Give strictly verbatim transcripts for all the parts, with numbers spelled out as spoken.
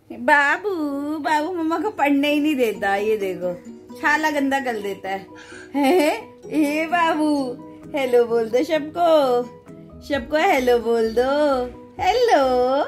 बाबू बाबू मम्मा को पढ़ने ही नहीं देता। ये देखो छाला गंदा कर देता है। हे हे बाबू हेलो बोल दो सबको, सबको हेलो बोल दो। हेलो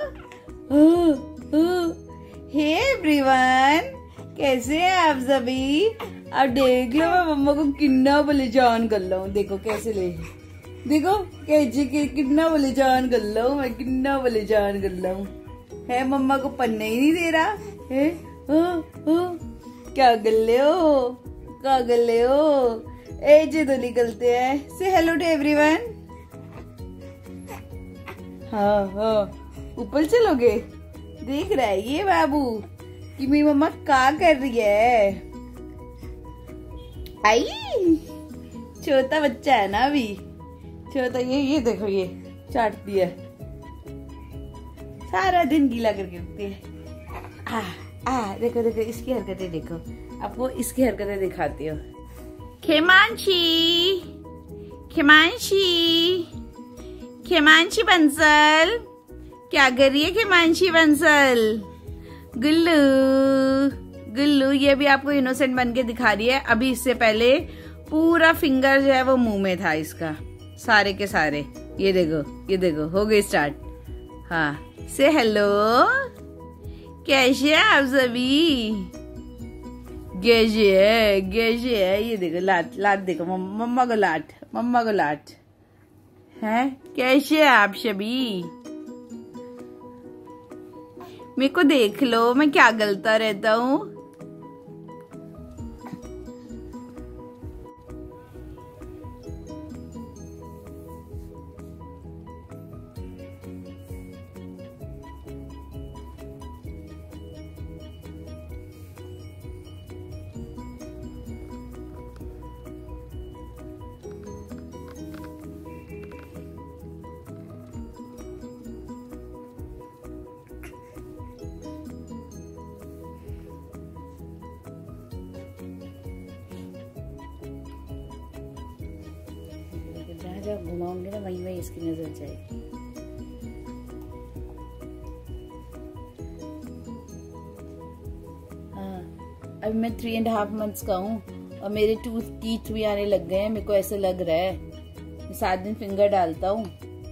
हे एवरीवन, कैसे हैं आप सभी। अब देख लो मैं मम्मा को कितना परेशान कर ला हूँ। देखो कैसे ले, देखो कैसे कि, कितना परेशान कर ला हूँ मैं, कितना परेशान कर ला हूँ। है मम्मा को पढ़ने ही नहीं दे रहा है। ओ, ओ, क्या कर ले हो, क्या कर ले हो। ऐसे तो निकलते हैं। से हेलो टू एवरीवन। हाँ हाँ ऊपर चलोगे। देख रहा है ये बाबू कि मेरी मम्मा क्या कर रही है। आई छोटा बच्चा है ना अभी, छोटा। ये ये देखो ये चाटती है, सारा दिन गीला करके रखती है। आ आ देखो देखो इसकी हरकतें देखो। आपको इसकी हरकतें दिखाती हो। खेमांशी खेमांशी खेमांशी बंसल, क्या कर रही है खेमांशी बंसल। गुल्लू गुल्लू ये भी आपको इनोसेंट बन के दिखा रही है। अभी इससे पहले पूरा फिंगर जो है वो मुंह में था इसका, सारे के सारे। ये देखो ये देखो हो गई स्टार्ट। हाँ से हेलो, कैसे हैं आप सभी। कैसे है कैसे है। ये देखो लाट लाट देखो मम्मा को लाट, मम्मा को लाट है। कैसे है आप सभी। मेरे को देख लो मैं क्या गलता रहता हूँ। जहाँ जहाँ घुमाऊंगे ना वहीं वहीं इसकी नजर जाएगी। हाँ अभी मैं थ्री एंड हाफ मंथ्स का हूँ और मेरे टूथ टीथ भी आने लग गए हैं। मेरे को ऐसे लग रहा है मैं सात दिन फिंगर डालता हूँ।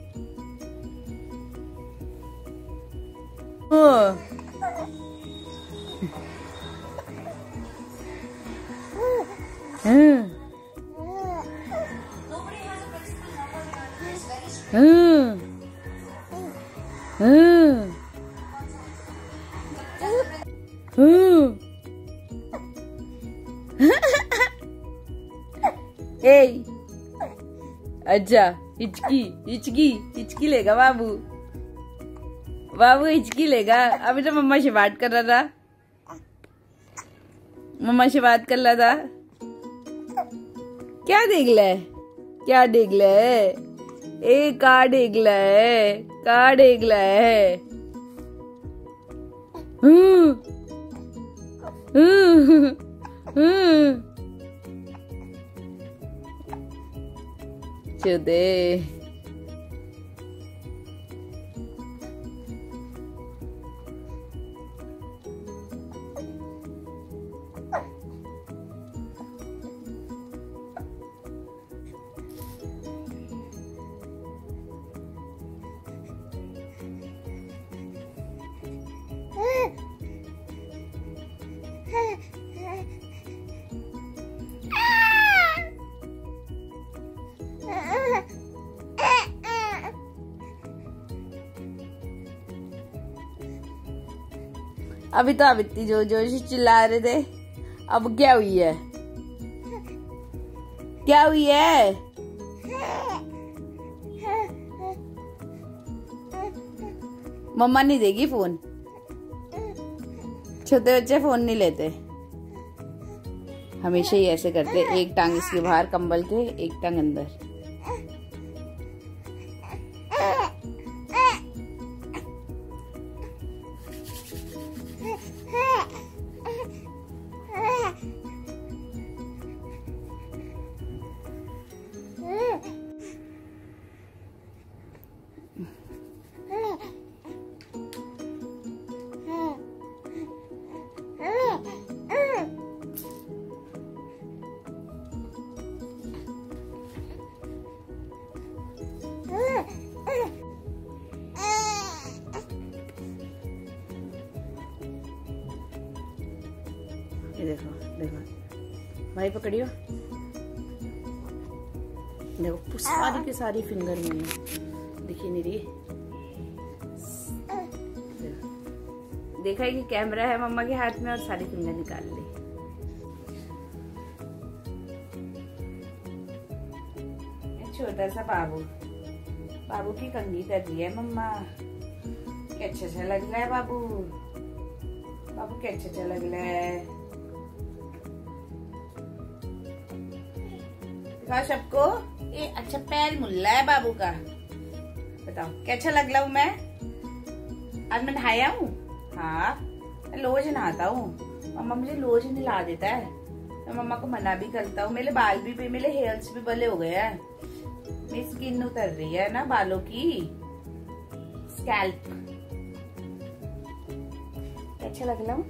हाँ हाँ हाँ ए अच्छा हिचकी हिचकी हिचकी लेगा बाबू, बाबू हिचकी लेगा। अभी तो मम्मा से बात कर रहा था, मम्मा से बात कर रहा था। क्या देख ले, क्या देख ले। ए का डेगला है, का डेगला है। हम्म हम्म हम्म चुदे। अभी तो आप इतनी जोर जोर से चिल्ला रहे थे, अब क्या हुई है, क्या हुई है। मम्मा नहीं देगी फोन, छोटे बच्चे फोन नहीं लेते। हमेशा ही ऐसे करते, एक टांग इसके बाहर कंबल के, एक टांग अंदर। ये देखो देखो भाई पकड़ियो, देखो सारी की सारी फिंगर मैंने दिखी नहीं रही। देखा है कि कैमरा है मम्मा के हाथ में और सारी फिंगर निकाल ली। छोटा सा बाबू बाबू की कंघी कर रही है मम्मा। कैसा अच्छा लग रहा है बाबू, बाबू कैसा अच्छा लग रहा है। दिखाओ सबको, ये अच्छा पैर मुल्ला है बाबू का। बताओ कैसा लग रहा हूँ मैं? आज मैं नहाया हूँ। हाँ रोज नहाता हूँ, मम्मा मुझे रोज नहला देता है, मैं मम्मा को मना भी करता हूँ। मेरे बाल भी मेरे हेयर्स भी बले हो गए हैं, मेरी स्किन उतर रही है ना बालों की, स्कैल्प। अच्छा लग रहा हूँ।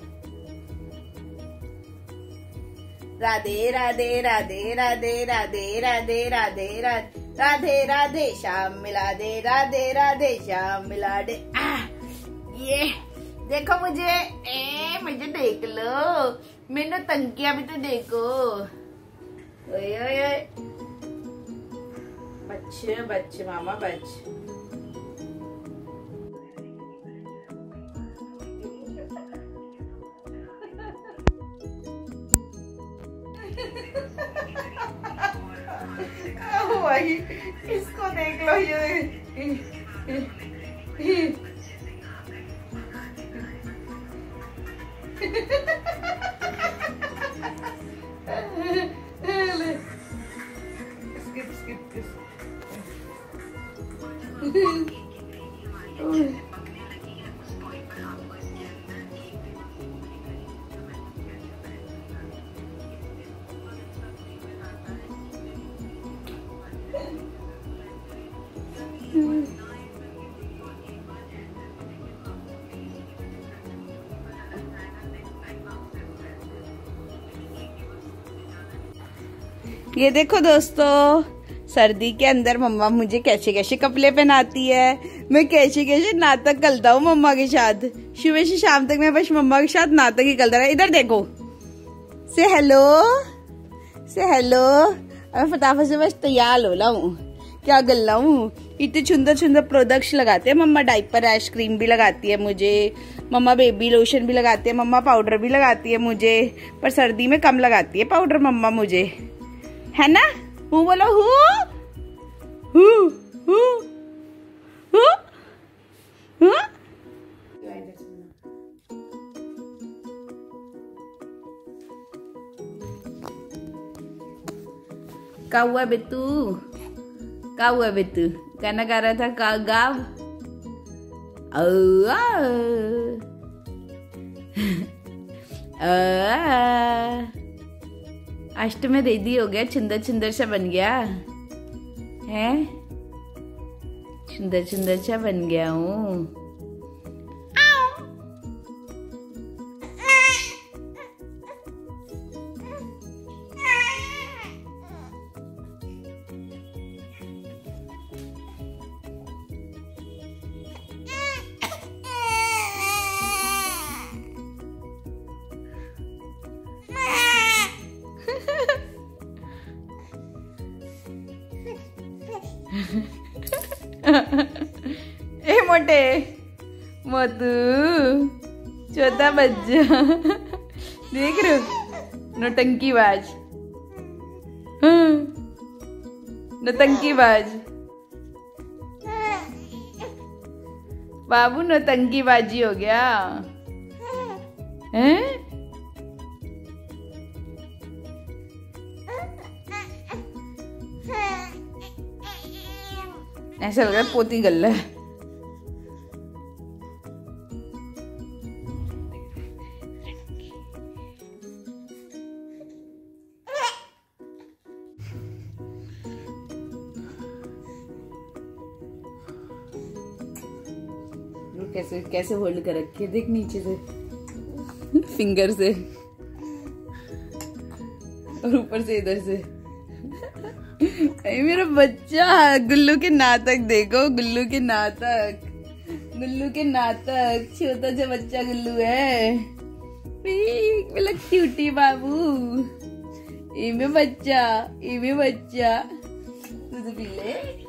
राधे राधे राधे राधे राधे राधे राधे राधे राधे राधे श्याम मिला दे, राधे राधे श्याम मिला दे। ये देखो मुझे, ए मुझे देख लो, मैंने तंग किया भी तो देखो। ओए ओए ओए बच्चे बच्चे मामा बच्चे। वही इसको देख लो, ये skip skip this. ये देखो दोस्तों, सर्दी के अंदर मम्मा मुझे कैसे कैसे कपड़े पहनाती है, मैं कैसे कैसे नाटक करता हूँ मम्मा के साथ। सुबह से शाम तक मैं बस मम्मा के साथ नाटक ही करता रहा। इधर देखो, से हेलो से हेलो। मैं फटाफट से बस तैयार हो रहा हूँ, क्या कर रहा हूँ। इतने सुंदर सुंदर प्रोडक्ट्स लगाते हैं मम्मा, डाइपर आइसक्रीम भी लगाती है मुझे मम्मा, बेबी लोशन भी लगाती है मम्मा, पाउडर भी लगाती है मुझे, पर सर्दी में कम लगाती है पाउडर मम्मा मुझे, है ना। हूँ बोलो, हूँ हूँ हूँ हूँ हूँ। क्या हुआ बेतू, क्या हुआ बेतू? गाना गा रहा था, का गाव। आज तो मैं रेडी हो गया, सुंदर सुंदर सा बन गया है, सुंदर सुंदर सा बन गया हूँ। ए मोटे मोतू छोटा बच्चा, देख रहे हो नौटंकी बाज, नौटंकी बाज बाबू, नौटंकी बाजी हो गया हैं। ऐसा लग रहा है पोती गल्ला है। कैसे कैसे होल्ड कर रखी है, देख नीचे से फिंगर से और ऊपर से इधर से। मेरा बच्चा, गुल्लू के नाटक देखो, गुल्लू के नाटक, गुल्लू के नाटक। छोटा सा बच्चा गुल्लू है, पी मेरा क्यूटी बाबू, इमे बच्चा इमे बच्चा दूध पी ले।